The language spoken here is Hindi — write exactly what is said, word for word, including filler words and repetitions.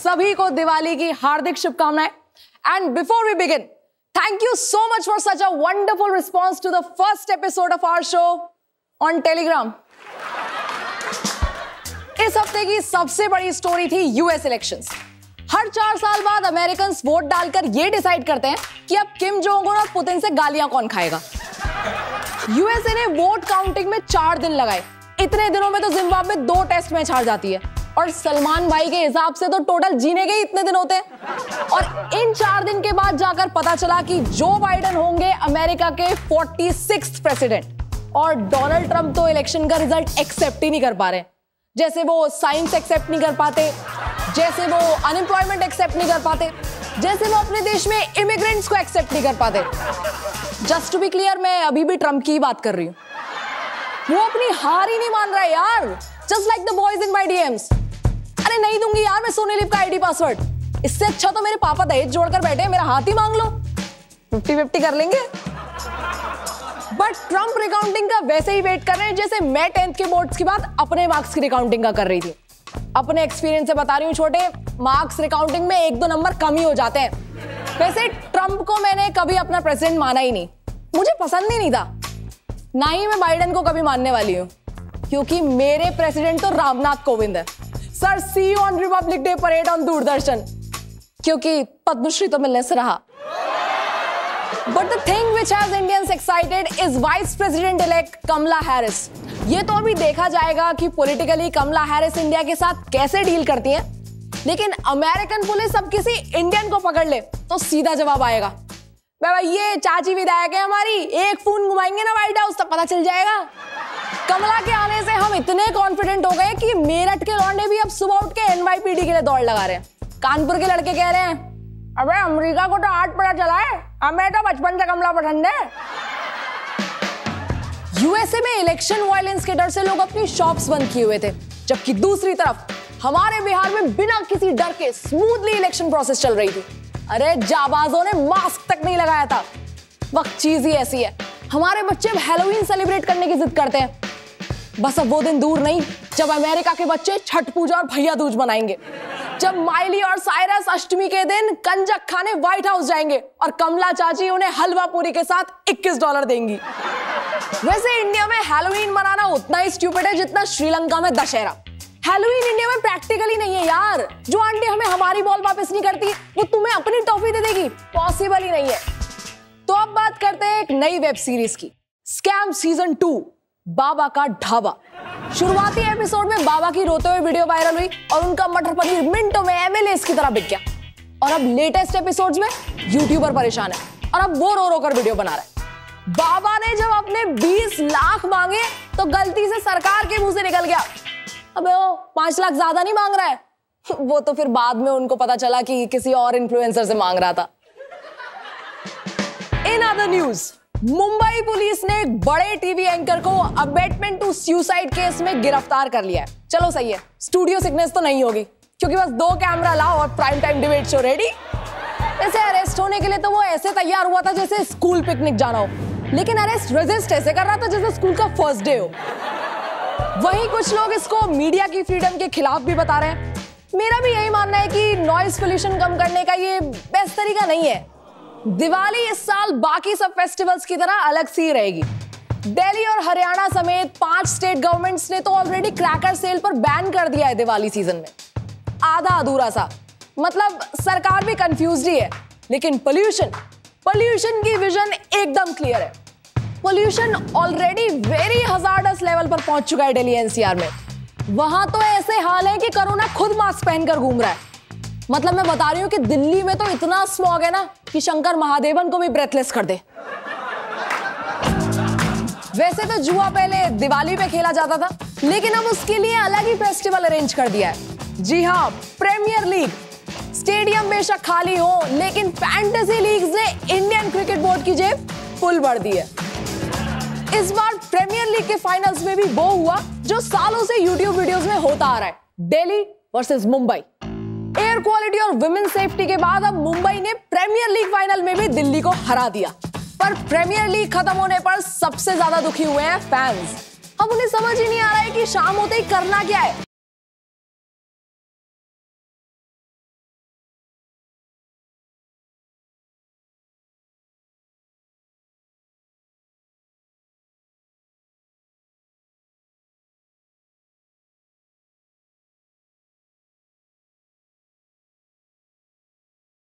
सभी को दिवाली की हार्दिक शुभकामनाएं। And before we begin, thank you so much for such a wonderful response to the first episode of our show on Telegram. इस हफ्ते की सबसे बड़ी स्टोरी थी यूएस इलेक्शंस। हर चार साल बाद अमेरिकन वोट डालकर यह डिसाइड करते हैं कि अब किम जोंग उन और पुतिन से गालियां कौन खाएगा। यूएसए ने वोट काउंटिंग में चार दिन लगाए। इतने दिनों में तो जिम्बाब्वे दो टेस्ट मैच हार जाती है और सलमान भाई के हिसाब से तो टोटल जीने के इतने दिन होते हैं। और इन चार दिन के बाद जाकर पता चला कि जो बाइडेन होंगे अमेरिका के छियालीसवें प्रेसिडेंट और डोनाल्ड ट्रंप तो इलेक्शन का रिजल्ट एक्सेप्ट ही नहीं कर पा रहे। जैसे वो साइंस एक्सेप्ट नहीं कर पाते, जैसे वो अनएम्प्लॉयमेंट एक्सेप्ट नहीं कर पाते, जैसे वो अपने देश में इमिग्रेंट्स को एक्सेप्ट नहीं कर पाते। जस्ट टू बी क्लियर, मैं अभी भी ट्रंप की बात कर रही हूँ। वो अपनी हार ही नहीं मान रहा है यार, just like the boys in my DMs. अरे नहीं दूंगी यार मैं सोनी लिव का आईडी पासवर्ड। इससे अच्छा तो मेरे पापा दहेज जोड़कर बैठे हैं, मेरा हाथ ही मांग लो, फिफ्टी फिफ्टी कर लेंगे। बट ट्रंप रिकाउंटिंग का वैसे ही वेट कर रहे हैं जैसे मैं टेंथ के बोर्ड्स के बाद अपने मार्क्स की रिकाउंटिंग का कर रही थी। अपने एक्सपीरियंस से बता रही हूँ छोटे, मार्क्स रिकाउंटिंग में एक दो नंबर कम ही हो जाते हैं। वैसे ट्रंप को मैंने कभी अपना प्रेसिडेंट माना ही नहीं, मुझे पसंद ही नहीं था। ना ही मैं बाइडेन को कभी मानने वाली हूँ, क्योंकि मेरे प्रेसिडेंट तो रामनाथ कोविंद है। Sir see on Republic Day parade on Doordarshan, क्योंकि पद्मश्री तो मिलने से रहा। But the thing which has Indians excited is Vice President elect Kamala Harris. ये तो अभी देखा जाएगा कि पॉलिटिकली कमला हैरिस इंडिया के साथ कैसे डील करती हैं। लेकिन अमेरिकन पुलिस अब किसी इंडियन को पकड़ ले तो सीधा जवाब आएगा, बाबा ये चाची विधायक है हमारी, एक फोन घुमाएंगे ना व्हाइट हाउस तब पता चल जाएगा। कमला के आने से हम इतने कॉन्फिडेंट हो गए कि मेरठ के लौंडे भी अब सुबह उठ के एनवाईपीडी के लिए दौड़ लगा रहे हैं। कानपुर के लड़के कह रहे हैं, अबे अमेरिका को तो आज पता चला है, हमें तो बचपन से कमला पसंद है। यूएसए में इलेक्शन वायलेंस के डर से लोग अपनी शॉप्स बंद किए हुए थे, जबकि दूसरी तरफ हमारे बिहार में बिना किसी डर के स्मूथली इलेक्शन प्रोसेस चल रही थी। अरे जाबाजों ने मास्क तक नहीं लगाया था। वक्त चीज ही ऐसी है, हमारे बच्चे अब हैलोवीन सेलिब्रेट करने की जिद करते हैं। बस अब वो दिन दूर नहीं जब अमेरिका के बच्चे छठ पूजा और भैया दूज मनाएंगे, जब माइली और साइरस अष्टमी के दिन कंजक खाने व्हाइट हाउस जाएंगे और कमला चाची उन्हें हलवा पूरी के साथ इक्कीस डॉलर देंगी। वैसे इंडिया में हैलोवीन मनाना उतना ही स्टूपिड है जितना श्रीलंका में दशहरा। हैलोवीन इंडिया में प्रैक्टिकली नहीं है यार। जो आंटी हमें हमारी बॉल वापस नहीं करती वो तुम्हें अपनी टॉफी दे देगी, पॉसिबल ही नहीं है। तो अब बात करते हैं एक नई वेब सीरीज की, Scam season two, Baba Ka Dhaba. शुरुआती एपिसोड में बाबा की रोते हुए वीडियो वायरल हुई और उनका मटर पनीर मिनटों में एमएलए की तरह बिक गया। और अब लेटेस्ट एपिसोड्स में यूट्यूबर परेशान है और अब वो रो रो कर वीडियो बना रहा है। बाबा ने जब अपने बीस लाख मांगे तो गलती से सरकार के मुंह से निकल गया, अबे वो पांच लाख ज्यादा नहीं मांग रहा है। वो तो फिर बाद में उनको पता चला कि किसी और इन्फ्लुएंसर से मांग रहा था। In other news, Mumbai police ने एक बड़े टीवी एंकर को अबेटमेंट टू सुसाइड केस में गिरफ्तार कर लिया है। चलो सही है, स्टूडियो सिकनेस तो नहीं होगी, क्योंकि बस दो कैमरा लाओ और prime time debate show ready. ऐसे अरेस्ट होने के लिए तो वो ऐसे तैयार हुआ था जैसे स्कूल पिकनिक जाना हो, लेकिन अरेस्ट रेजिस्ट ऐसे कर रहा था जैसे स्कूल का फर्स्ट डे हो। वहीं कुछ लोग इसको मीडिया की फ्रीडम के खिलाफ भी बता रहे हैं। मेरा भी यही मानना है कि नॉइज पोल्यूशन कम करने का ये बेस्ट तरीका नहीं है। दिवाली इस साल बाकी सब फेस्टिवल्स की तरह अलग सी रहेगी। दिल्ली और हरियाणा समेत पांच स्टेट गवर्नमेंट्स ने तो ऑलरेडी क्रैकर सेल पर बैन कर दिया है दिवाली सीजन में। आधा अधूरा सा, मतलब सरकार भी कंफ्यूज्ड ही है। लेकिन पोल्यूशन पोल्यूशन की विजन एकदम क्लियर है। Pollution already very hazardous level पर पहुंच चुका है दिल्ली एनसीआर में। वहां तो ऐसे हाल है कि कोरोना खुद मास्क पहनकर घूम रहा है। मतलब मैं बता रही हूं कि दिल्ली में तो इतना स्मॉग है ना कि शंकर महादेवन को भी ब्रेथलेस कर दे। वैसे तो जुआ पहले दिवाली पे खेला जाता था, लेकिन अब उसके लिए अलग ही फेस्टिवल अरेंज कर दिया है। जी हाँ, प्रीमियर लीग। स्टेडियम बेशक खाली हो, लेकिन फैंटेसी लीग्स ने इंडियन क्रिकेट बोर्ड की जेब फुल भर दी है। इस बार प्रीमियर लीग के फाइनल्स में भी वो हुआ जो सालों से यूट्यूब वीडियोस में होता आ रहा है, Delhi versus Mumbai. Air quality और वुमेन सेफ्टी के बाद अब मुंबई ने प्रीमियर लीग फाइनल में भी दिल्ली को हरा दिया। पर प्रीमियर लीग खत्म होने पर सबसे ज्यादा दुखी हुए हैं फैंस। अब उन्हें समझ ही नहीं आ रहा है कि शाम होते ही करना क्या है।